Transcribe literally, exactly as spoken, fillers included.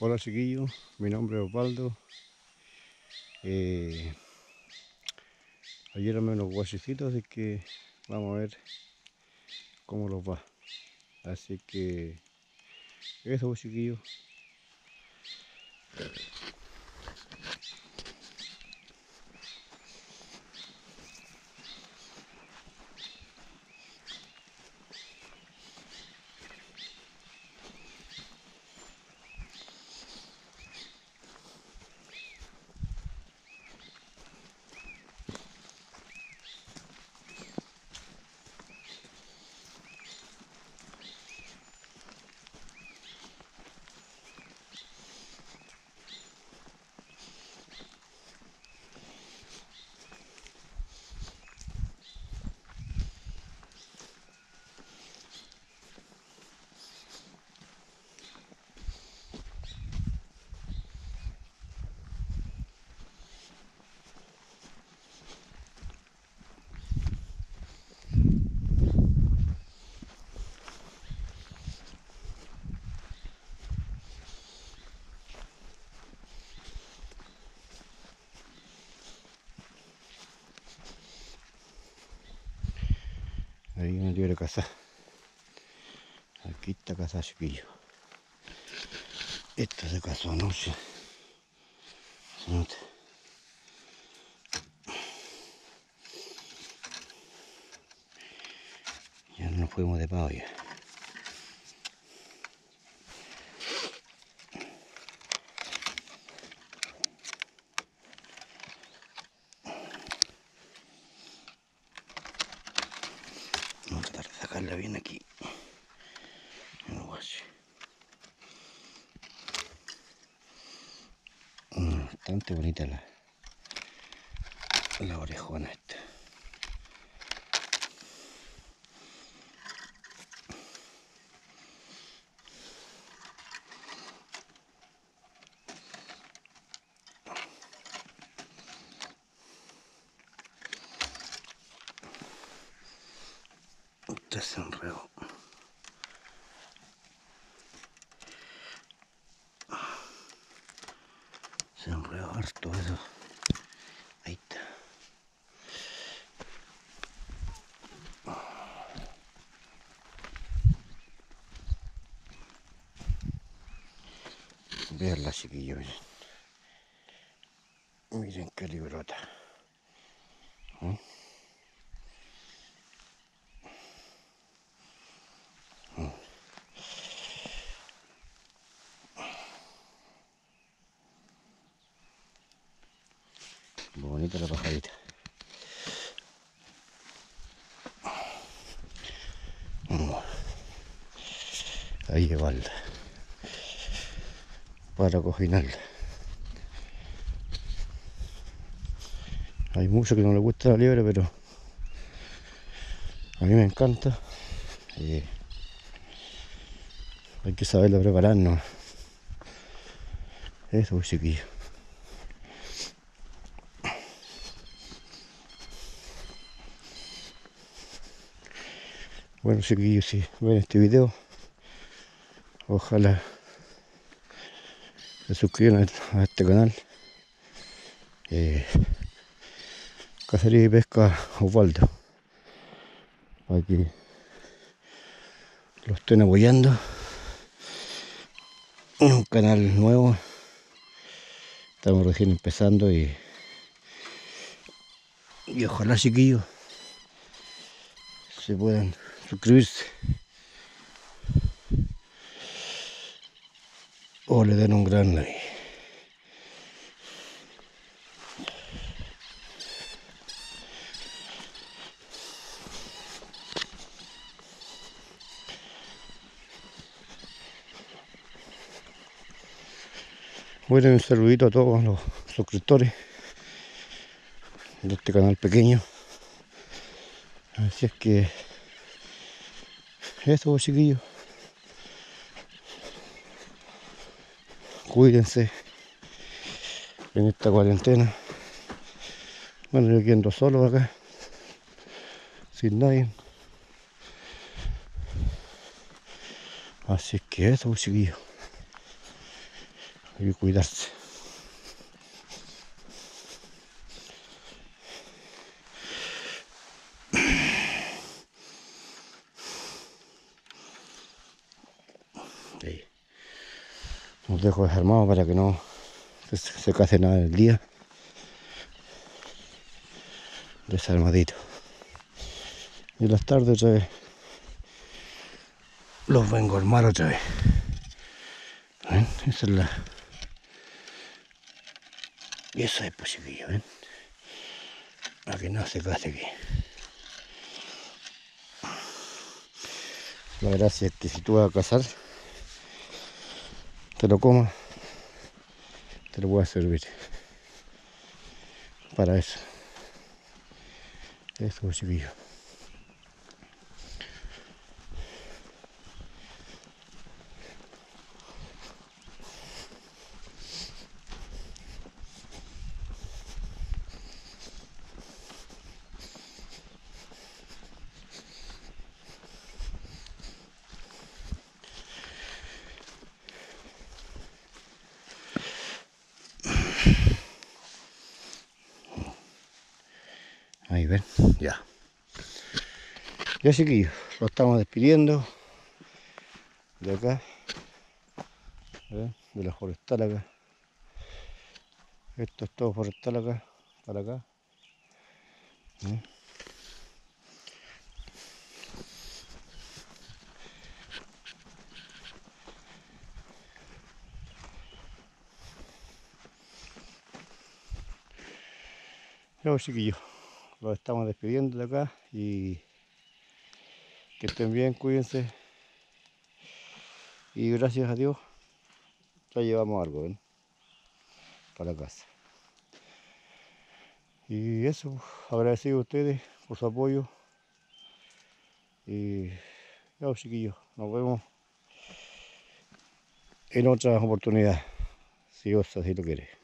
Hola chiquillos, mi nombre es Osvaldo. Eh, ayer armé unos guachecitos, así que vamos a ver cómo los va. Así que eso pues, chiquillos. Ahí me dio de casa. Aquí está casa chiquillos. Esto se casó anoche. Se nota. Ya no nos fuimos de pavo ya. Vamos a tratar de sacarla bien aquí. Mm, bastante bonita la, la orejona esta. Este se enredó. Se enredó harto eso. Ahí está. Vean la chiquillos, miren. Miren qué librota. ¿Eh? Bonita la pajarita. Ahí llevarla para cocinarla. Hay muchos que no les gusta la liebre, pero a mí me encanta. Eh, hay que saberla prepararnos. Eso, pues, chiquillos. Bueno, chiquillos, si ven este video, ojalá se suscriban a este canal. Eh, Cacería y Pesca Osvaldo, para que lo estén apoyando. Es un canal nuevo, estamos recién empezando y, y ojalá, chiquillos, se puedan suscribirse o le den un gran like. Bueno, un saludito a todos los suscriptores de este canal pequeño. Así es que eso, chiquillos, cuídense en esta cuarentena. Bueno, yo aquí ando solo acá, sin nadie. Así es que eso, chiquillos. y cuidarse. Ahí. Los dejo desarmados para que no se, se case nada en el día. Desarmadito. Y en las tardes otra vez los vengo a armar otra vez. ¿Ven? Esa es la... Y eso es pues, chiquillo, ¿ven? Para que no se case aquí. La gracia es que si tú vas a cazar, te lo comas, te lo voy a servir. Para eso. Eso, chiquillo. Ahí ven, ya. Ya chiquillos, lo estamos despidiendo de acá, ¿ven? De la forestal acá. Esto es todo forestal acá, para acá. ¿Ven? Ya pues, chiquillos, los estamos despidiendo de acá y que estén bien, cuídense. Y gracias a Dios ya llevamos algo, ¿ven? Para casa. Y eso, agradecido a ustedes por su apoyo. Y ya pues, chiquillos, nos vemos en otra oportunidad, si Dios así lo quiere.